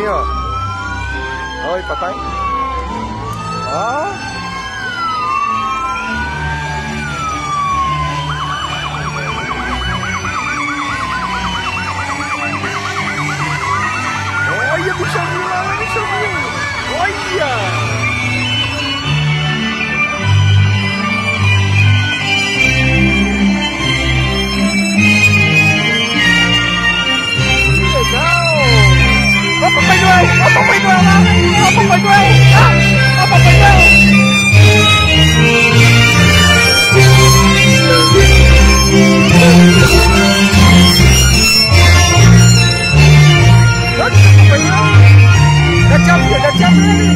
assim, ó. Oi, papai. Ó. Olha, bicho viu lá, bicho viu. Olha. Ó o Papai Noel! Ó o Papai Noel lá! Ó o Papai Noel! Ó o Papai Noel! Onde está o Papai Noel? Dá tchau pra ele!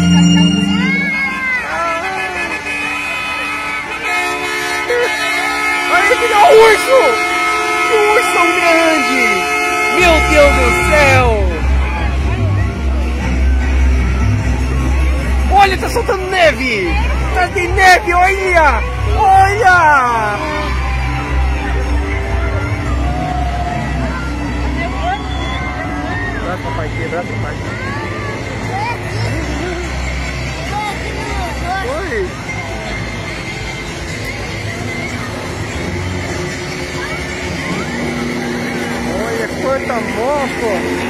Olha que é um urso! Que urso tão grande! Meu Deus do céu! Olha, tá soltando neve! Tá tem neve, olha! Olha! Braço, papai, braço, papai. Oi! Olha, quanta mofa!